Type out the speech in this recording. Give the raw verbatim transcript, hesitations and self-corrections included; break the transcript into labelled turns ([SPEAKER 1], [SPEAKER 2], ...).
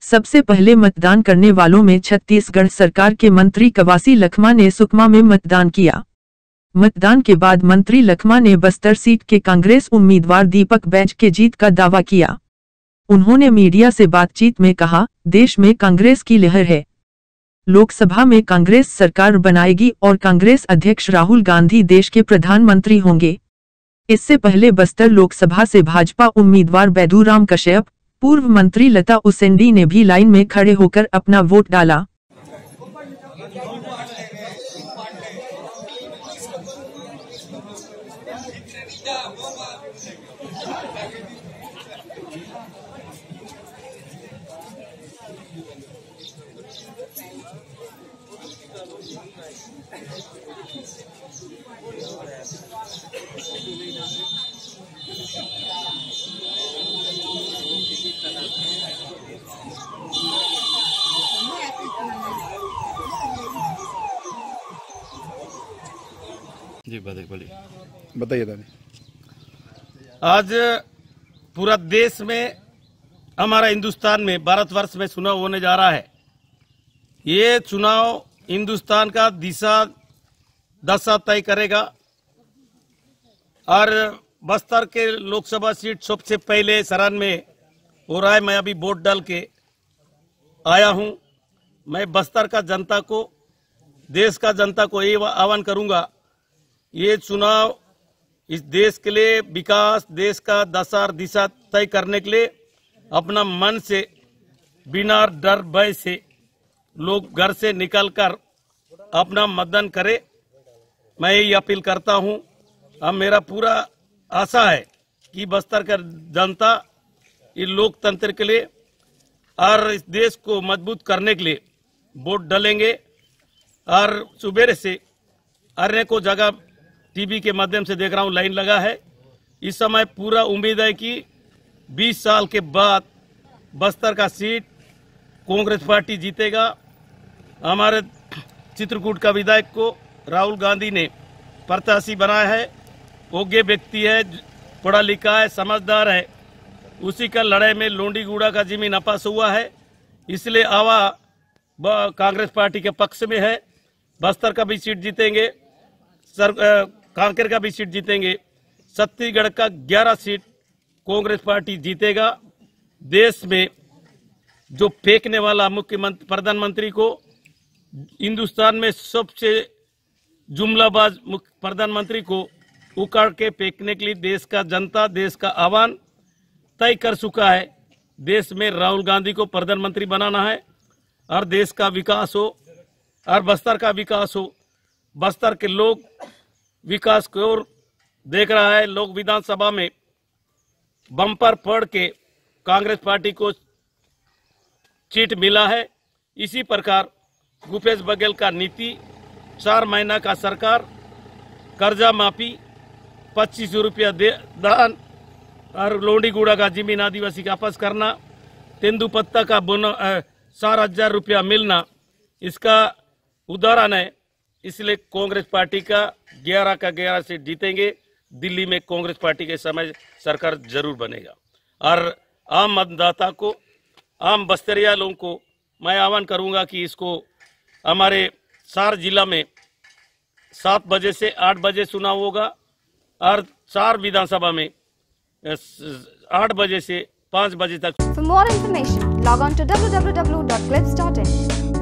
[SPEAKER 1] सबसे पहले मतदान करने वालों में छत्तीसगढ़ सरकार के मंत्री कवासी लखमा ने सुकमा में मतदान किया। मतदान के बाद मंत्री लखमा ने बस्तर सीट के कांग्रेस उम्मीदवार दीपक बैज के जीत का दावा किया। उन्होंने मीडिया से बातचीत में कहा, देश में कांग्रेस की लहर है। लोकसभा में कांग्रेस सरकार बनाएगी और कांग्रेस अध्यक्ष राहुल गांधी देश के प्रधानमंत्री होंगे। इससे पहले बस्तर लोकसभा से भाजपा उम्मीदवार बैदूराम कश्यप, पूर्व मंत्री लता उसेंडी ने भी लाइन में खड़े होकर अपना वोट डाला।
[SPEAKER 2] जी बोलिए
[SPEAKER 3] बताइए दादी।
[SPEAKER 2] आज पूरा देश में, हमारा हिंदुस्तान में, भारतवर्ष में चुनाव होने जा रहा है। ये चुनाव हिंदुस्तान का दिशा दशा तय करेगा और बस्तर के लोकसभा सीट सबसे पहले चरण में हो रहा है। मैं अभी वोट डाल के आया हूं। मैं बस्तर का जनता को, देश का जनता को ये आह्वान करूंगा, ये चुनाव इस देश के लिए विकास, देश का दशा और दिशा तय करने के लिए अपना मन से, बिना डर भय से लोग घर से निकलकर अपना मतदान करे। मैं यही अपील करता हूं। अब मेरा पूरा आशा है कि बस्तर का जनता ये लोकतंत्र के लिए और इस देश को मजबूत करने के लिए वोट डालेंगे। और सुबह से अन्य को जगह टीवी के माध्यम से देख रहा हूं लाइन लगा है। इस समय पूरा उम्मीद है कि बीस साल के बाद बस्तर का सीट कांग्रेस पार्टी जीतेगा। हमारे चित्रकूट का विधायक को राहुल गांधी ने प्रत्याशी बनाया है। योग्य व्यक्ति है, पढ़ा लिखा है, समझदार है। उसी का लड़ाई में लोंडीगुड़ा का जमीन अपास हुआ है, इसलिए आवा कांग्रेस पार्टी के पक्ष में है। बस्तर का भी सीट जीतेंगे, सर कांकेर का भी सीट जीतेंगे। छत्तीसगढ़ का ग्यारह सीट कांग्रेस पार्टी जीतेगा। देश में जो फेंकने वाला मुख्यमंत्री, प्रधानमंत्री को, हिंदुस्तान में सबसे जुमलाबाज प्रधानमंत्री को उखाड़ के फेंकने के लिए देश का जनता, देश का आह्वान तय कर चुका है। देश में राहुल गांधी को प्रधानमंत्री बनाना है और देश का विकास हो और बस्तर का विकास हो। बस्तर के लोग विकास की ओर देख रहा है। लोग विधानसभा में बम्पर फोड़ के कांग्रेस पार्टी को सीट मिला है। इसी प्रकार भूपेश बघेल का नीति, चार महीना का सरकार, कर्जा माफी, पच्चीस सौ रुपया दान और लोंडीगुड़ा का जमीन आदिवासी का वापस करना, तेंदुपत्ता का बोनस चार हजार रुपया मिलना, इसका उदाहरण है। इसलिए कांग्रेस पार्टी का ग्यारह का ग्यारह सीट जीतेंगे। दिल्ली में कांग्रेस पार्टी के समय सरकार जरूर बनेगा। और आम मतदाता को, आम बस्तरिया लोगों को मैं आह्वान करूंगा कि इसको हमारे चार जिला में सात बजे से आठ बजे चुनाव होगा और चार विधानसभा में आठ बजे से पाँच बजे तक।
[SPEAKER 4] For more information, log on to w w w dot clips dot in.